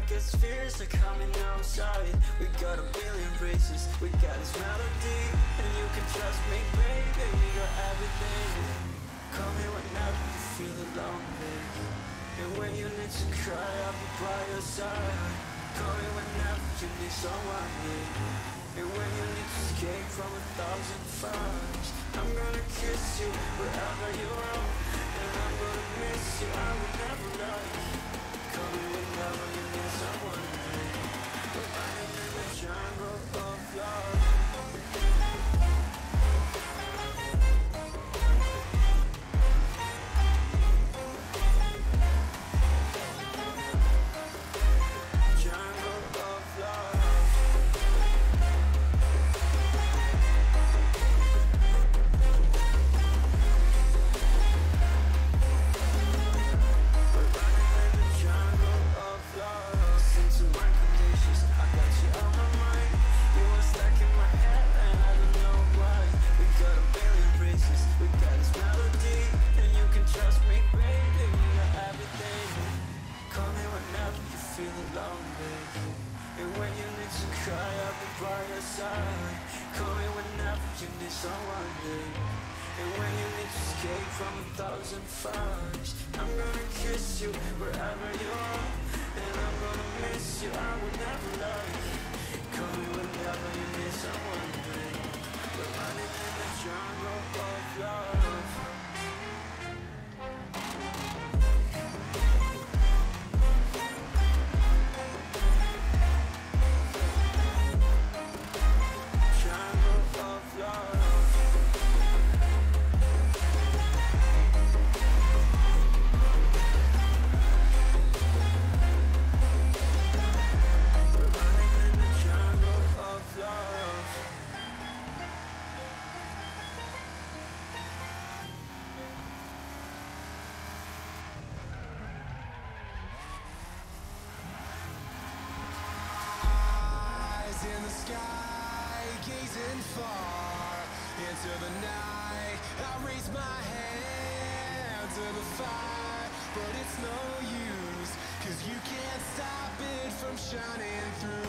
darkest fears are coming outside. We got a billion races, we got this melody, and you can trust me, baby, we got everything. Call me whenever you feel alone, baby, and when you need to cry, I'll be by your side. Call me whenever you need someone, baby, and when you need to escape from 1,000 fires. I'm gonna kiss you wherever you are, and I'm gonna miss you, I will never lie. Call me whenever you need someone, baby, we're running in the jungle of love. But it's no use, 'cause you can't stop it from shining through.